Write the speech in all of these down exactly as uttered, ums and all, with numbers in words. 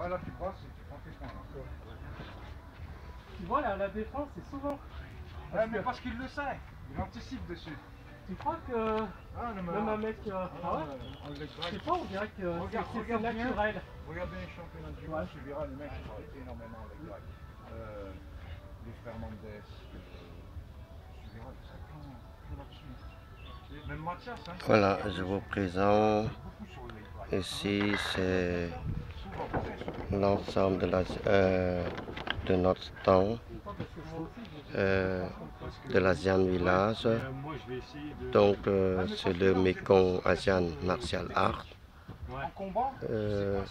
là tu passes et tu prends tes points là. Tu vois là, la défense c'est souvent. Ouais, mais parce qu'il le sait, il anticipe dessus. Tu crois que Ah, non, mais même là, un mec. Euh, ah, ah ouais on le Je grave. sais pas, on dirait que Regarde, c'est regarde bien. naturel. Regarde bien les championnats du monde, tu verras les mecs qui ont été énormément avec Greg. Euh, les frères Mendes, euh, tu verras ça plein, plein là-dessus. Même Mathias, hein. Voilà, je vous présente. Ici, c'est l'ensemble de, la, euh, de notre stand euh, de l'Asian Village. Donc, euh, c'est le Mekong Asian Martial Art. Euh,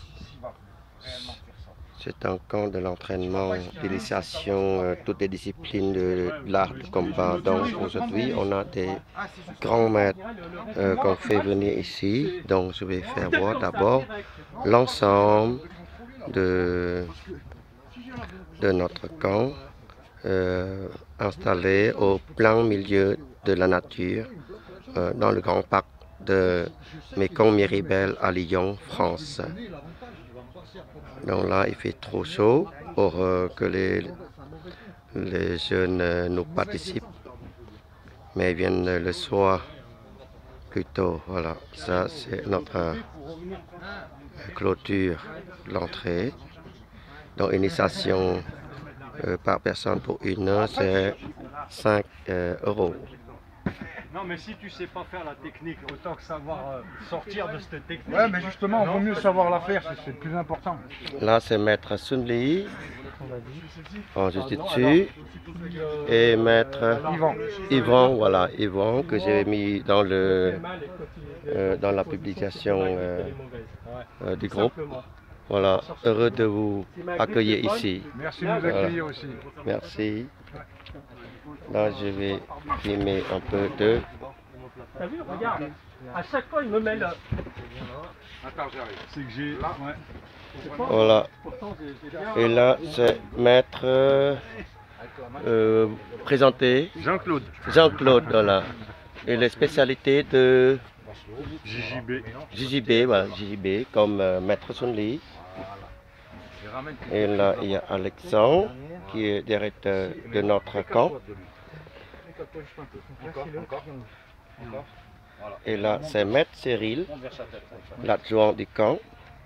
c'est un camp de l'entraînement, d'initiation, euh, toutes les disciplines de l'art de combat. Donc aujourd'hui, on a des grands maîtres euh, qu'on fait venir ici. Donc je vais faire voir d'abord l'ensemble de, de notre camp euh, installé au plein milieu de la nature euh, dans le grand parc de Mekong-Miribel à Lyon, France. Donc là, il fait trop chaud pour euh, que les, les jeunes euh, nous participent, mais ils viennent le soir plutôt. Voilà, ça c'est notre euh, clôture, l'entrée. Donc, initiation euh, par personne pour une heure, c'est cinq euh, euros. Non, mais si tu sais pas faire la technique, autant que savoir euh, sortir de cette technique. Ouais, mais justement, il vaut mieux savoir la faire, c'est le plus important. Là, c'est maître Sun Li en Jiu-Jitsu et maître Yvan. Yvan, voilà, Yvan que j'ai mis dans le euh, dans la publication euh, euh, du groupe. Voilà, heureux de vous accueillir ici. Merci de nous accueillir aussi. Merci. Là, je vais filmer un peu de... T'as vu, regarde, à chaque fois il me met le. Attends, j'arrive. C'est que j'ai. Là. Ouais. Voilà. Pourtant, j'ai bien. Et là, c'est maître euh, euh, présenté. Jean-Claude. Jean-Claude, voilà. Et les spécialités de J J B. J J B, voilà, J J B, comme euh, maître Sun Li. Et là, il y a Alexandre, qui est directeur de notre camp. Et là, c'est maître Cyril, l'adjoint du camp.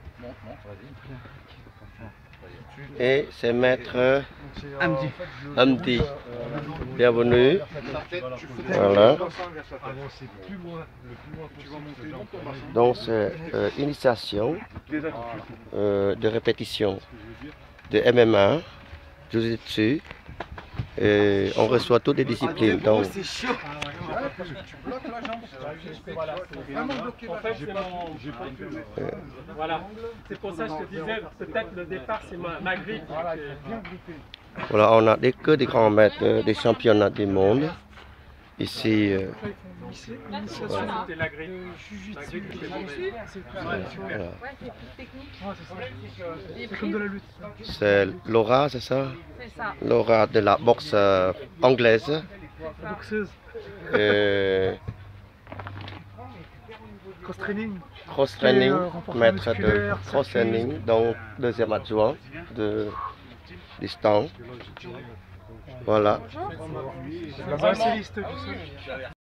Et c'est maître Amdi. Amdi. Bienvenue. Voilà. Donc, c'est euh, initiation euh, de répétition de M M A, Jiu-Jitsu. Et on reçoit toutes les disciplines. Donc, C'est chaud. Parce que tu bloques la jambe. Voilà, Vraiment bloqué en la fait, jambe. c'est mon. Voilà, c'est pour ça que je te disais, peut-être le départ c'est ma, ma griffe. Voilà, il faut bien gripper. voilà, on a des, que des grands maîtres euh, des championnats du monde. Ici, euh, Voilà. C'était la griffe. La griffe était mauvaise. voilà. C'est comme de la lutte. C'est Laura, c'est ça? C'est ça. Laura de la boxe euh, anglaise. Boxeuse. Euh, Cross training. cross training, Et, euh, renforcement maître de musculaire, cross training, donc deuxième adjoint de distance. Voilà. La spécialiste du sol.